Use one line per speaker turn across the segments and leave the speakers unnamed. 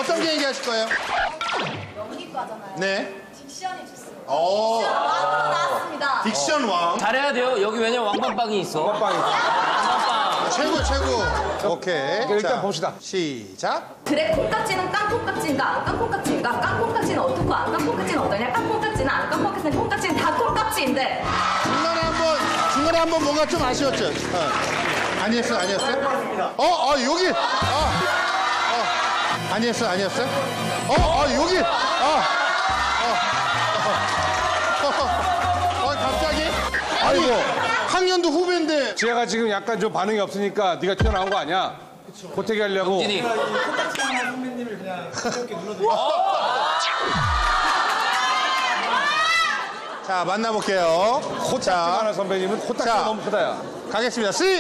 어떤 개인기 하실 거예요?
영문과잖아요.
네.
딕션이 좋습니다.
오.
딕션 왕으로 나왔습니다.
딕션 왕.
잘해야 돼요. 여기 왜냐면 왕밤빵이 있어.
빵빵이.
최고, 최고. 오케이.
일단
자,
봅시다.
시작.
그래 콩깍지는 깡콩깍지인가 안 깡콩깍지인가 깡콩깍지는 어떻고 안 깡콩깍지는 어떠냐 깡콩깍지는 안 깡콩깍지는 콩깍지는 다 콩깍지인데
중간에 한번 뭔가 좀 아쉬웠죠? 아니었어요? 아니었어요? 여기. 아니었어요? 여기. 갑자기? 아이고. 학년도 후배인데.
지혜가 지금 약간 좀 반응이 없으니까 네가 튀어나온 거 아니야? 고태기 하려고.
진이.
자, 만나볼게요.
코딱지만한 선배님은 코딱지가
자.
너무 크다야.
가겠습니다. 3, 2.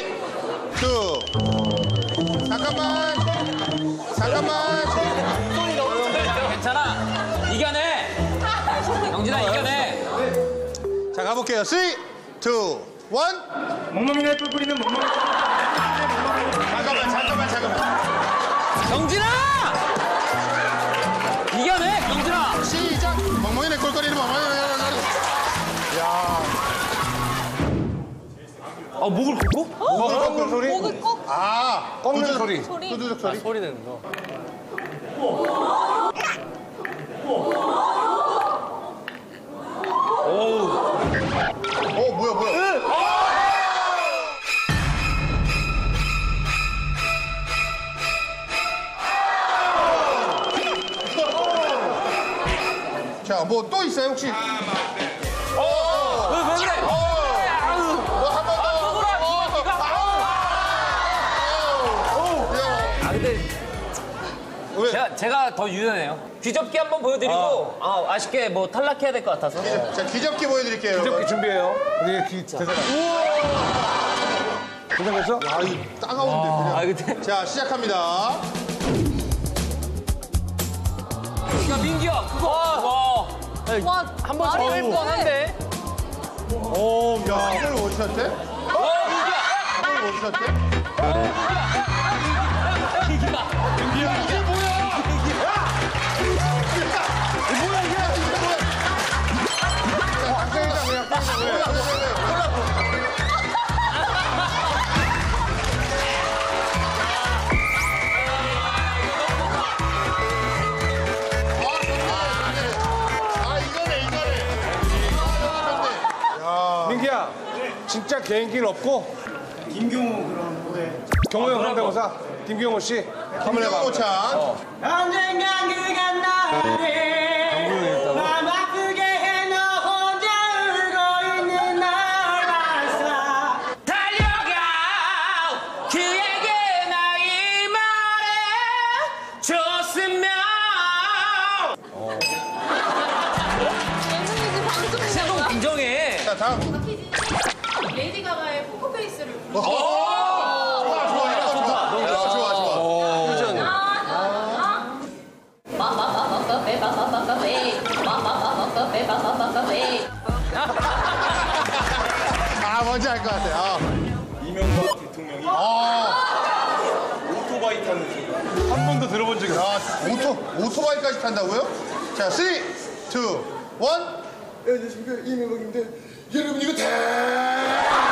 잠깐만.
괜찮아. 이겨내. 영진아 이겨내.
자, 가볼게요. 3, 2, 1.
멍멍이네 뿔뿔이는 멍멍이.
잠깐만.
영진아! 이겨내, 영진아.
시작. 멍멍이네 꼴거리는 멍멍이네. 야.
목을 긁고?
목을 꺾는 소리?
목을 꼭
꺾는 소리.
두두둑 소리.
소리 내는 거.
뭐야. 자, 뭐 또 있어요, 혹시?
왜 그래?
한 번 더.
근데
왜?
제가 더 유연해요. 귀접기 한번 보여드리고 아쉽게 뭐 탈락해야 될 것 같아서.
자, 귀접기 보여드릴게요.
귀접기
여러분.
준비해요. 이게 대사가. 괜찮겠어?
아, 이거 따가운데, 그냥.
근데
자, 시작합니다.
야 민기야 그거
와,
한번
말이
더 할
안
뻔한데.
야, 이걸 원샷해?
민기야.
이걸 원샷해?
민기야, 진짜 개인기는 없고.
김경호 그런 노래.
경호 형 성대모사. 김경호 씨. 한번 해봐.
김경호 찬.
언젠간 그간 나를 맘 아프게 해 너 혼자 울고 있는 날 봤어.
달려가 그에게 나의 말해 줬으면.
예능이지 방송이지.
세동 인정해.
자, 다음.
레이디 가가의 포커페이스를
뭔지 알 것 같아.
이명박 대통령이 오토바이 타는 순간.
한 번도 들어본 적이 없어.
오토바이까지 탄다고요? 자, 3, 2, 1.
안녕하십니까 이명박입니다. 여러분 이거 다